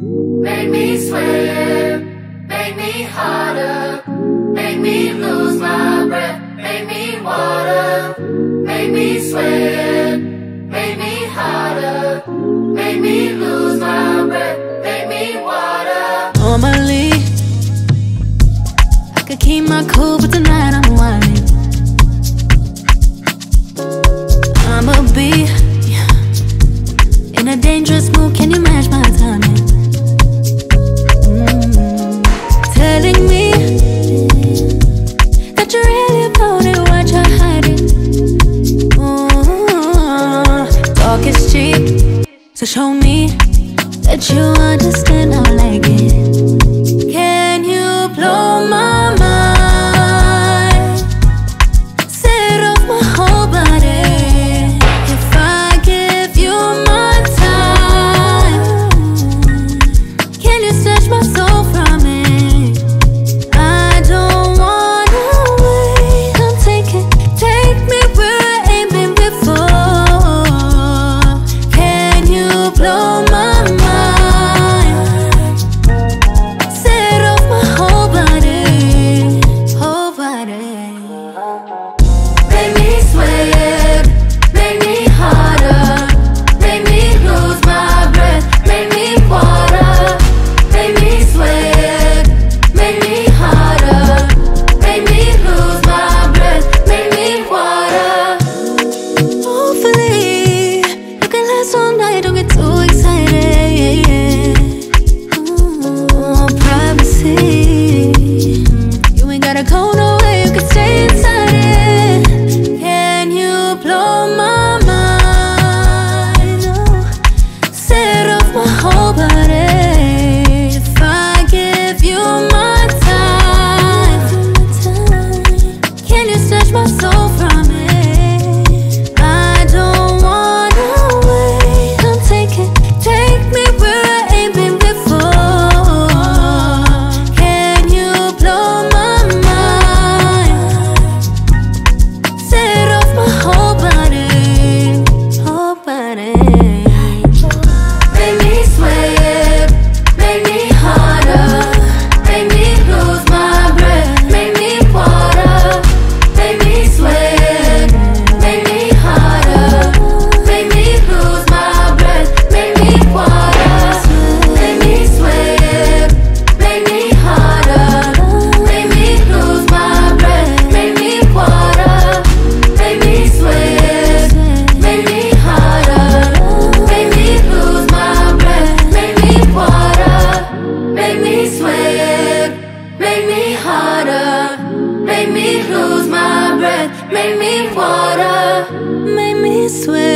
Make me sweat, make me harder, make me lose my breath, make me water, make me sweat, make me harder, make me lose my breath, make me water. Normally, I could keep my cool, but tonight I'm wildin'. I'ma be in a dangerous mood, can you match my timing? Telling me that you're really about it, what you're hiding. Talk is cheap, so show me that you understand how I like it. Can you blow my mind? Set off my whole body. If I give you my time, can you snatch my soul from it? I don't wanna wait. Come take me where I ain't been before. Can you blow my mind? Set off my whole body, whole body. Make me sweat, make me harder, make me lose my breath, make me water, make me sweat, make me harder, make me lose my breath, make me water. Hopefully, you can last all night, don't get too excited. Privacy, you ain't gotta go nowhere, you can stay inside it. Can you blow my mind? Oh, set off my whole body. If I give you my time, can you snatch my soul from it? I don't wanna wait. Come take me where I ain't been before. Can you blow my mind? Set off my whole body, whole body. Make me sweat, make me harder, make me lose my breath, make me water, make me sweat, make me harder, make me lose my breath, make me water. Make me sweat, make me harder, make me lose my breath, make me water, make me sweat, make me harder, make me lose my breath, make me water. Make me sweat, make me harder, make me lose my breath, make me water. Make me sweat.